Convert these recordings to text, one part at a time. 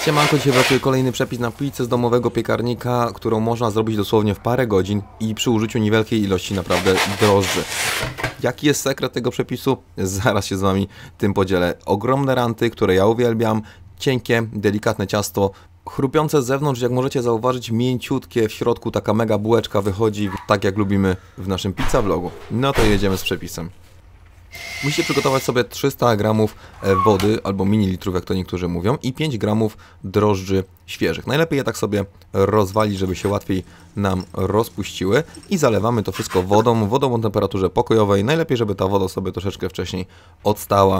Siemanko, dzisiaj wlatuje kolejny przepis na pizzę z domowego piekarnika, którą można zrobić dosłownie w parę godzin i przy użyciu niewielkiej ilości naprawdę drożdży. Jaki jest sekret tego przepisu? Zaraz się z Wami tym podzielę. Ogromne ranty, które ja uwielbiam, cienkie, delikatne ciasto, chrupiące z zewnątrz, jak możecie zauważyć, mięciutkie, w środku taka mega bułeczka wychodzi, tak jak lubimy w naszym pizza vlogu. No to jedziemy z przepisem. Musicie przygotować sobie 300 gramów wody, albo mililitrów, jak to niektórzy mówią, i 5 gramów drożdży świeżych. Najlepiej je tak sobie rozwalić, żeby się łatwiej nam rozpuściły, i zalewamy to wszystko wodą o temperaturze pokojowej. Najlepiej, żeby ta woda sobie troszeczkę wcześniej odstała.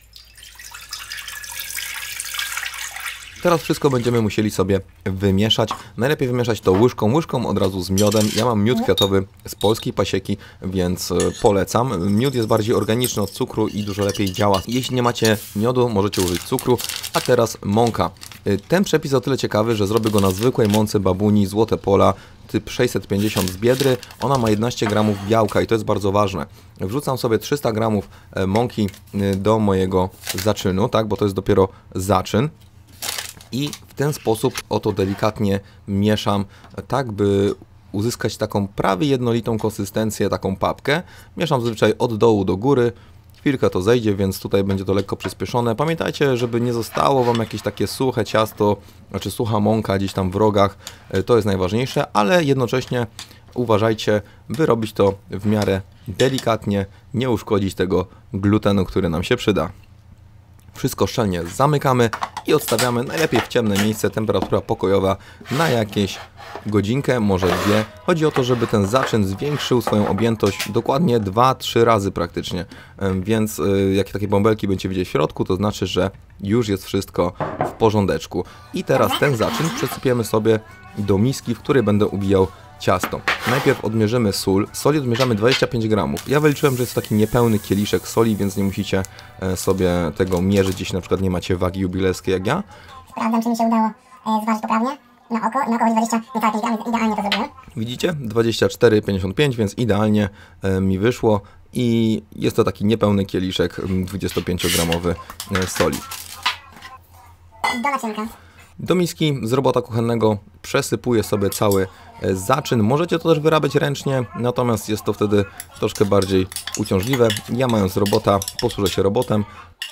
Teraz wszystko będziemy musieli sobie wymieszać. Najlepiej wymieszać to łyżką od razu z miodem. Ja mam miód kwiatowy z polskiej pasieki, więc polecam. Miód jest bardziej organiczny od cukru i dużo lepiej działa. Jeśli nie macie miodu, możecie użyć cukru. A teraz mąka. Ten przepis o tyle ciekawy, że zrobię go na zwykłej mące babuni Złote Pola typ 650 z Biedry. Ona ma 11 gramów białka i to jest bardzo ważne. Wrzucam sobie 300 gramów mąki do mojego zaczynu, tak, bo to jest dopiero zaczyn. I w ten sposób oto delikatnie mieszam, tak by uzyskać taką prawie jednolitą konsystencję, taką papkę. Mieszam zazwyczaj od dołu do góry. Chwilkę to zejdzie, więc tutaj będzie to lekko przyspieszone. Pamiętajcie, żeby nie zostało Wam jakieś takie suche ciasto, znaczy sucha mąka gdzieś tam w rogach. To jest najważniejsze, ale jednocześnie uważajcie, by robić to w miarę delikatnie, nie uszkodzić tego glutenu, który nam się przyda. Wszystko szczelnie zamykamy i odstawiamy najlepiej w ciemne miejsce, temperatura pokojowa, na jakieś godzinkę, może dwie. Chodzi o to, żeby ten zaczyn zwiększył swoją objętość dokładnie 2-3 razy praktycznie. Więc jak takie bąbelki będziecie widzieć w środku, to znaczy, że już jest wszystko w porządeczku. I teraz ten zaczyn przesypiemy sobie do miski, w której będę ubijał ciasto. Najpierw odmierzymy sól. Soli odmierzamy 25 gramów. Ja wyliczyłem, że jest taki niepełny kieliszek soli, więc nie musicie sobie tego mierzyć, jeśli na przykład nie macie wagi jubilejskiej jak ja. Sprawdzam, czy mi się udało zważyć poprawnie. Na oko 20, niecałe 5 gram, więc idealnie to zrobiłem. Widzicie? 24,55, więc idealnie mi wyszło i jest to taki niepełny kieliszek 25-gramowy soli. Do naczynka. Do miski z robota kuchennego przesypuję sobie cały zaczyn. Możecie to też wyrabiać ręcznie, natomiast jest to wtedy troszkę bardziej uciążliwe. Ja, mając robota, posłużę się robotem.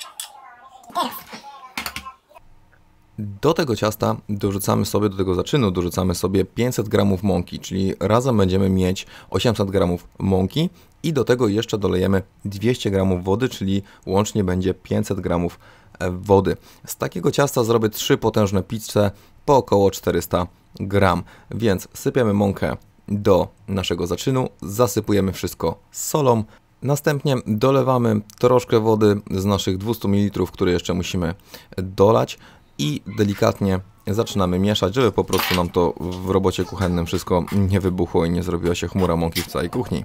Do tego ciasta dorzucamy sobie, do tego zaczynu dorzucamy sobie 500 gramów mąki, czyli razem będziemy mieć 800 gramów mąki i do tego jeszcze dolejemy 200 gramów wody, czyli łącznie będzie 500 gramów wody. Z takiego ciasta zrobię 3 potężne pizze po około 400 gram, więc sypiemy mąkę do naszego zaczynu, zasypujemy wszystko solą, następnie dolewamy troszkę wody z naszych 200 ml, które jeszcze musimy dolać, i delikatnie zaczynamy mieszać, żeby po prostu nam to w robocie kuchennym wszystko nie wybuchło i nie zrobiła się chmura mąki w całej kuchni.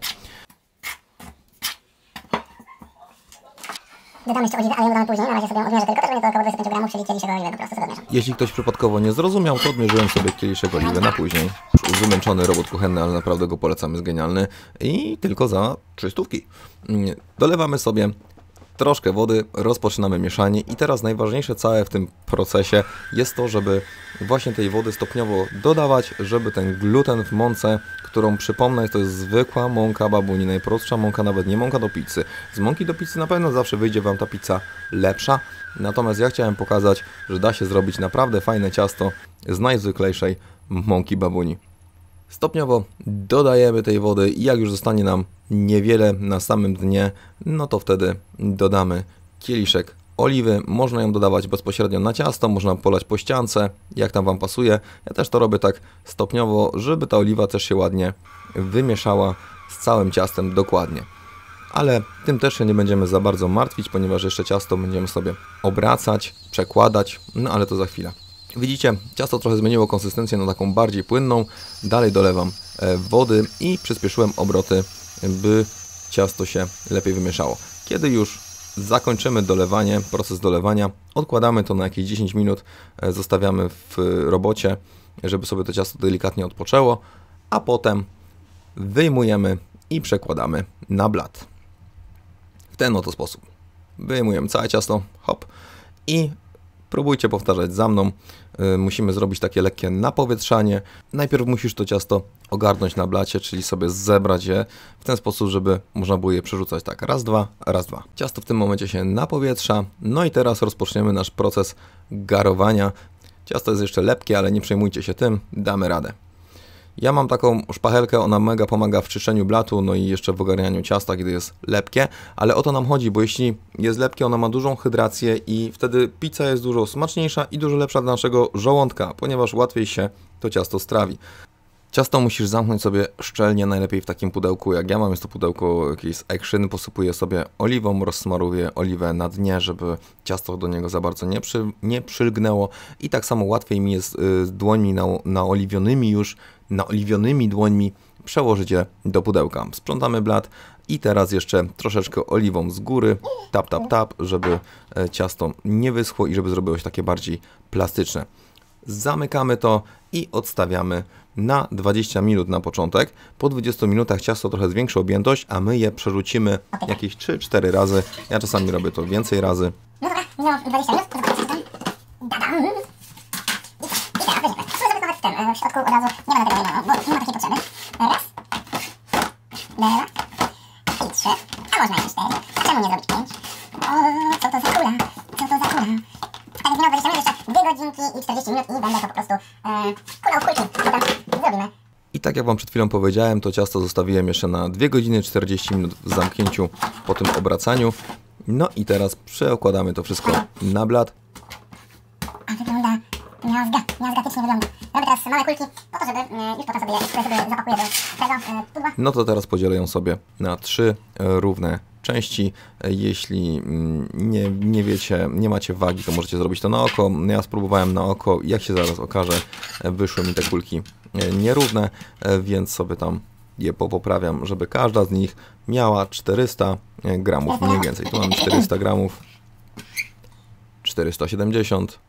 Dodam jeszcze oliwy, ale ją dodamy później. Na razie sobie odmierzę tylko, to będzie to około 25 gramów, czyli kieliszek oliwy, po prostu sobie odmierzam. Jeśli ktoś przypadkowo nie zrozumiał, to odmierzyłem sobie kieliszek oliwy na później. Wymęczony robot kuchenny, ale naprawdę go polecam, jest genialny. I tylko za 300. Dolewamy sobie troszkę wody, rozpoczynamy mieszanie i teraz najważniejsze całe w tym procesie jest to, żeby właśnie tej wody stopniowo dodawać, żeby ten gluten w mące, którą przypomnę, to jest zwykła mąka babuni, najprostsza mąka, nawet nie mąka do pizzy. Z mąki do pizzy na pewno zawsze wyjdzie Wam ta pizza lepsza, natomiast ja chciałem pokazać, że da się zrobić naprawdę fajne ciasto z najzwyklejszej mąki babuni. Stopniowo dodajemy tej wody i jak już zostanie nam niewiele na samym dnie, no to wtedy dodamy kieliszek oliwy. Można ją dodawać bezpośrednio na ciasto, można polać po ściance, jak tam Wam pasuje. Ja też to robię tak stopniowo, żeby ta oliwa też się ładnie wymieszała z całym ciastem dokładnie. Ale tym też się nie będziemy za bardzo martwić, ponieważ jeszcze ciasto będziemy sobie obracać, przekładać, no ale to za chwilę. Widzicie, ciasto trochę zmieniło konsystencję na taką bardziej płynną. Dalej dolewam wody i przyspieszyłem obroty, by ciasto się lepiej wymieszało. Kiedy już zakończymy dolewanie, proces dolewania, odkładamy to na jakieś 10 minut, zostawiamy w robocie, żeby sobie to ciasto delikatnie odpoczęło, a potem wyjmujemy i przekładamy na blat. W ten oto sposób. Wyjmujemy całe ciasto, hop, i Próbujcie powtarzać za mną. Musimy zrobić takie lekkie napowietrzanie. Najpierw musisz to ciasto ogarnąć na blacie, czyli sobie zebrać je w ten sposób, żeby można było je przerzucać tak raz, dwa, raz, dwa. Ciasto w tym momencie się napowietrza. No i teraz rozpoczniemy nasz proces garowania. Ciasto jest jeszcze lepkie, ale nie przejmujcie się tym, damy radę. Ja mam taką szpachelkę, ona mega pomaga w czyszczeniu blatu, no i jeszcze w ogarnianiu ciasta, gdy jest lepkie, ale o to nam chodzi, bo jeśli jest lepkie, ona ma dużą hydrację i wtedy pizza jest dużo smaczniejsza i dużo lepsza dla naszego żołądka, ponieważ łatwiej się to ciasto strawi. Ciasto musisz zamknąć sobie szczelnie, najlepiej w takim pudełku jak ja mam, jest to pudełko jakieś Action, posypuję sobie oliwą, rozsmaruję oliwę na dnie, żeby ciasto do niego za bardzo nie przylgnęło i tak samo łatwiej mi jest z dłońmi naoliwionymi dłońmi przełożyć je do pudełka. Sprzątamy blat i teraz jeszcze troszeczkę oliwą z góry, tap, tap, tap, żeby ciasto nie wyschło i żeby zrobiło się takie bardziej plastyczne. Zamykamy to i odstawiamy na 20 minut na początek. Po 20 minutach ciasto trochę zwiększy objętość, a my je przerzucimy jakieś 3-4 razy. Ja czasami robię to więcej razy. No dobra, minęło 20 minut, to zobaczymy tam. I teraz weźmiemy. Spróbuję nawet w tym, w środku od razu nie będę tego wyjmował, bo nie ma takiej potrzeby. Raz, dwa i trzy, a można jeszcze 4. Czemu nie zrobić 5? O, co to za kula? Co to za kula? Tak jak minęło 20 minut, jeszcze 2 godzinki i 40 minut i będę to po prostu kulał kulki. I tam zrobimy. I tak jak Wam przed chwilą powiedziałem, to ciasto zostawiłem jeszcze na 2 godziny 40 minut w zamknięciu po tym obracaniu. No i teraz przekładamy to wszystko na blat. A wygląda miazgatycznie wygląda. Robię teraz małe kulki po to, żeby już potem sobie zapakuję do tego pudła. No to teraz podzielę ją sobie na 3 równe części. Jeśli nie wiecie, nie macie wagi, to możecie zrobić to na oko. Ja spróbowałem na oko, jak się zaraz okaże, wyszły mi te kulki nierówne, więc sobie tam je poprawiam, żeby każda z nich miała 400 gramów, mniej więcej. Tu mamy 400 gramów, 470,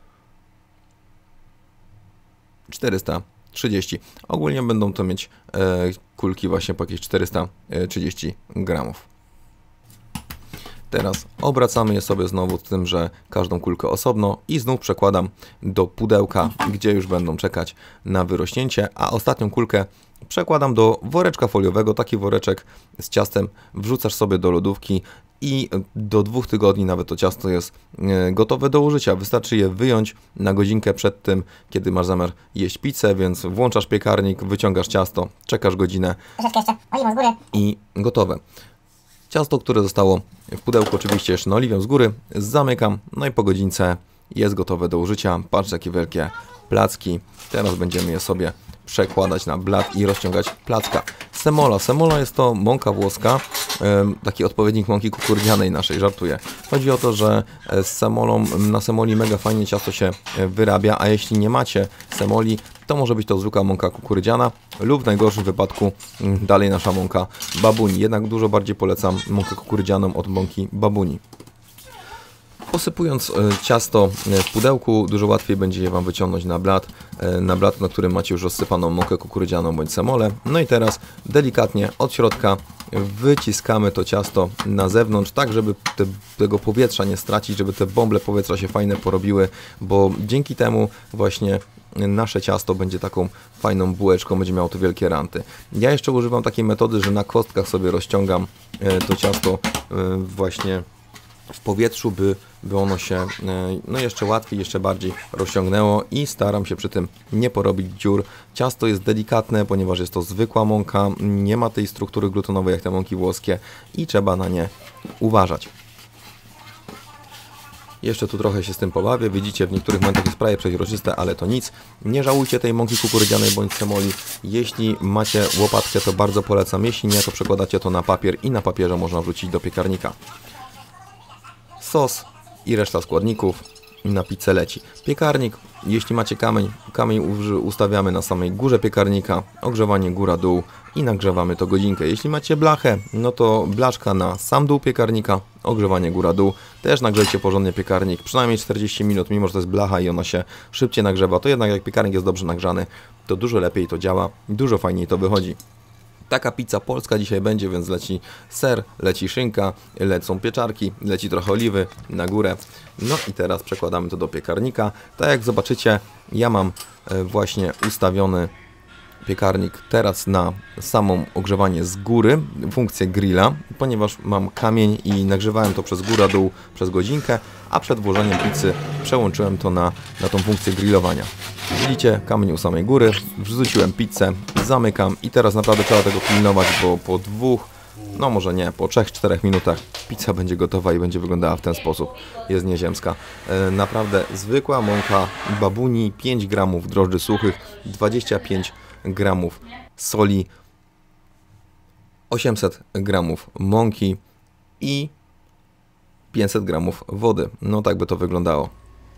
430. Ogólnie będą to mieć kulki właśnie po jakieś 430 gramów. Teraz obracamy je sobie znowu z tym, że każdą kulkę osobno i znów przekładam do pudełka, gdzie już będą czekać na wyrośnięcie, a ostatnią kulkę przekładam do woreczka foliowego. Taki woreczek z ciastem wrzucasz sobie do lodówki i do 2 tygodni nawet to ciasto jest gotowe do użycia. Wystarczy je wyjąć na godzinkę przed tym, kiedy masz zamiar jeść pizzę, więc włączasz piekarnik, wyciągasz ciasto, czekasz godzinę i gotowe. Ciasto, które zostało w pudełku, oczywiście jeszcze oliwią z góry, zamykam, no i po godzince jest gotowe do użycia. Patrz, jakie wielkie placki. Teraz będziemy je sobie przekładać na blat i rozciągać placka. Semola. Semola jest to mąka włoska, taki odpowiednik mąki kukurydzianej naszej, żartuję. Chodzi o to, że z semolą, na semoli mega fajnie ciasto się wyrabia, a jeśli nie macie semoli, to może być to zwykła mąka kukurydziana lub w najgorszym wypadku dalej nasza mąka babuni. Jednak dużo bardziej polecam mąkę kukurydzianą od mąki babuni. Posypując ciasto w pudełku, dużo łatwiej będzie je Wam wyciągnąć na blat, na którym macie już rozsypaną mąkę kukurydzianą bądź semolę. No i teraz delikatnie od środka wyciskamy to ciasto na zewnątrz, tak żeby tego powietrza nie stracić, żeby te bąble powietrza się fajne porobiły, bo dzięki temu właśnie nasze ciasto będzie taką fajną bułeczką, będzie miało tu wielkie ranty. Ja jeszcze używam takiej metody, że na kostkach sobie rozciągam to ciasto właśnie w powietrzu, by ono się no jeszcze łatwiej, jeszcze bardziej rozciągnęło i staram się przy tym nie porobić dziur. Ciasto jest delikatne, ponieważ jest to zwykła mąka, nie ma tej struktury glutenowej jak te mąki włoskie i trzeba na nie uważać. Jeszcze tu trochę się z tym pobawię. Widzicie, w niektórych momentach jest prawie przeźroczyste, ale to nic. Nie żałujcie tej mąki kukurydzianej bądź semoli. Jeśli macie łopatkę, to bardzo polecam. Jeśli nie, to przekładacie to na papier i na papierze można wrzucić do piekarnika. Sos i reszta składników na pizzę leci. Piekarnik, jeśli macie kamień ustawiamy na samej górze piekarnika, ogrzewanie góra-dół i nagrzewamy to godzinkę. Jeśli macie blachę, no to blaszka na sam dół piekarnika, ogrzewanie góra-dół. Też nagrzejcie porządnie piekarnik, przynajmniej 40 minut, mimo że to jest blacha i ona się szybciej nagrzewa, to jednak jak piekarnik jest dobrze nagrzany, to dużo lepiej to działa, dużo fajniej to wychodzi. Taka pizza polska dzisiaj będzie, więc leci ser, leci szynka, lecą pieczarki, leci trochę oliwy na górę. No i teraz przekładamy to do piekarnika. Tak jak zobaczycie, ja mam właśnie ustawiony piekarnik teraz na samą ogrzewanie z góry, funkcję grilla, ponieważ mam kamień i nagrzewałem to przez górę-dół przez godzinkę, a przed włożeniem pizzy przełączyłem to na tą funkcję grillowania. Widzicie, kamień u samej góry, wrzuciłem pizzę, zamykam i teraz naprawdę trzeba tego pilnować, bo po 2, no może nie, po 3-4 minutach pizza będzie gotowa i będzie wyglądała w ten sposób. Jest nieziemska. Naprawdę zwykła mąka babuni, 5 gramów drożdży suchych, 25 gramów soli, 800 gramów mąki i 500 gramów wody. No tak by to wyglądało.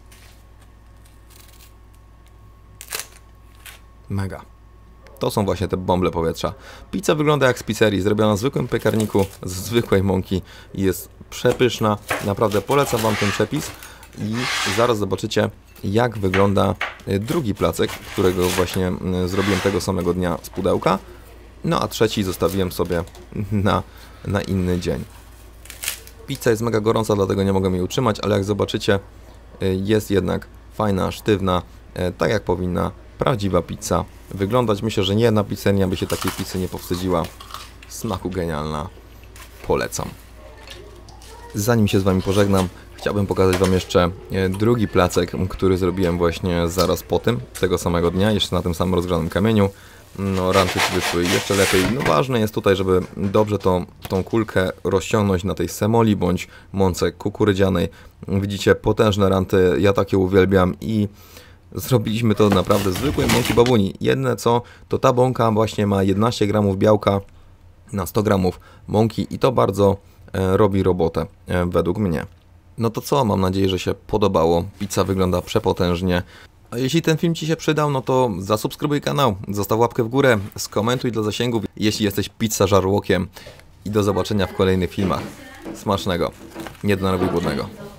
Mega. To są właśnie te bąble powietrza. Pizza wygląda jak z pizzerii, zrobiona w zwykłym piekarniku z zwykłej mąki i jest przepyszna. Naprawdę polecam Wam ten przepis i zaraz zobaczycie, jak wygląda drugi placek, którego właśnie zrobiłem tego samego dnia z pudełka. No a trzeci zostawiłem sobie na inny dzień. Pizza jest mega gorąca, dlatego nie mogę jej utrzymać, ale jak zobaczycie, jest jednak fajna, sztywna, tak jak powinna prawdziwa pizza wyglądać. Myślę, że nie jedna pizzeria by się takiej pizzy nie powstydziła. Smaku genialna. Polecam. Zanim się z Wami pożegnam, chciałbym pokazać Wam jeszcze drugi placek, który zrobiłem właśnie zaraz po tym, tego samego dnia, jeszcze na tym samym rozgrzanym kamieniu. No, ranty wyszły jeszcze lepiej. No ważne jest tutaj, żeby dobrze tą kulkę rozciągnąć na tej semoli bądź mące kukurydzianej. Widzicie, potężne ranty, ja takie uwielbiam i zrobiliśmy to naprawdę z zwykłej mąki babuni. Jedne co, to ta bąka właśnie ma 11 gramów białka na 100 gramów mąki i to bardzo robi robotę według mnie. No to co, mam nadzieję, że się podobało. Pizza wygląda przepotężnie. A jeśli ten film Ci się przydał, no to zasubskrybuj kanał, zostaw łapkę w górę, skomentuj dla zasięgów, jeśli jesteś pizza żarłokiem i do zobaczenia w kolejnych filmach. Smacznego, nie narobił głodnego.